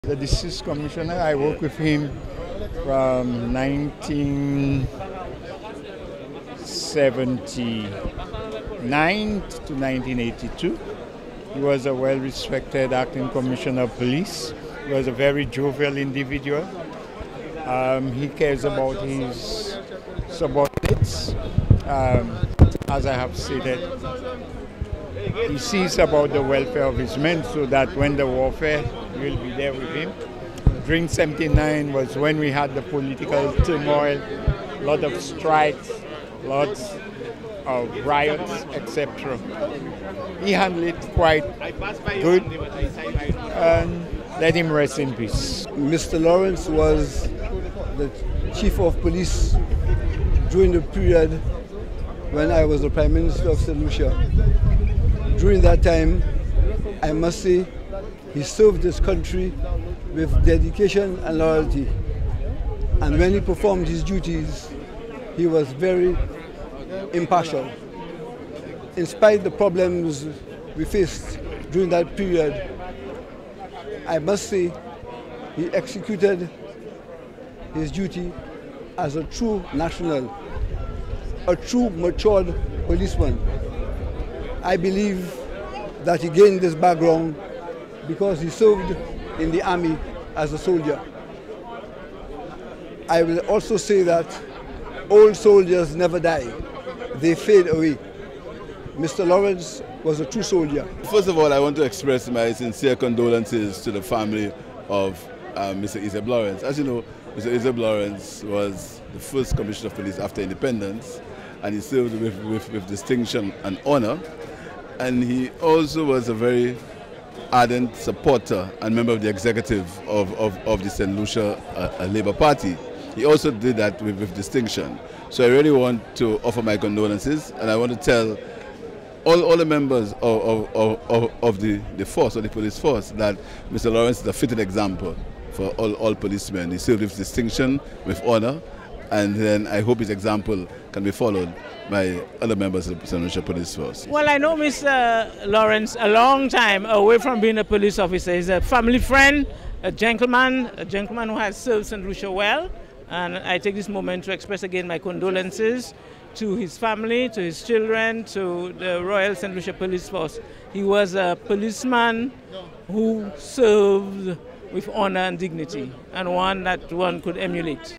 The deceased commissioner, I worked with him from 1979 to 1982. He was a well-respected acting commissioner of police. He was a very jovial individual. He cares about his subordinates. As I have stated, he sees about the welfare of his men so that when the warfare, will be there with him. During '79 was when we had the political turmoil, a lot of strikes, lots of riots, etc. He handled it quite good, and let him rest in peace. Mr. Lawrence was the chief of police during the period when I was the Prime Minister of St. Lucia. During that time, I must say, he served his country with dedication and loyalty. And when he performed his duties, he was very impartial. In spite of the problems we faced during that period, I must say he executed his duty as a true national, a true matured policeman. I believe that he gained this background because he served in the army as a soldier. I will also say that old soldiers never die, they fade away. Mr. Lawrence was a true soldier. First of all, I want to express my sincere condolences to the family of Mr. Euzebe Lawrence. As you know, Mr. Euzebe Lawrence was the first Commissioner of Police after independence, and he served with distinction and honor. And he also was a very ardent supporter and member of the executive of the St. Lucia Labour Party. He also did that with distinction. So I really want to offer my condolences, and I want to tell all the members of the force, or the police force, that Mr. Lawrence is a fitting example for all policemen. He served with distinction, with honor, and then I hope his example can be followed by other members of the St. Lucia Police Force. Well, I know Mr. Lawrence a long time away from being a police officer. He's a family friend, a gentleman who has served St. Lucia well. And I take this moment to express again my condolences to his family, to his children, to the Royal St. Lucia Police Force. He was a policeman who served with honor and dignity, and one that one could emulate.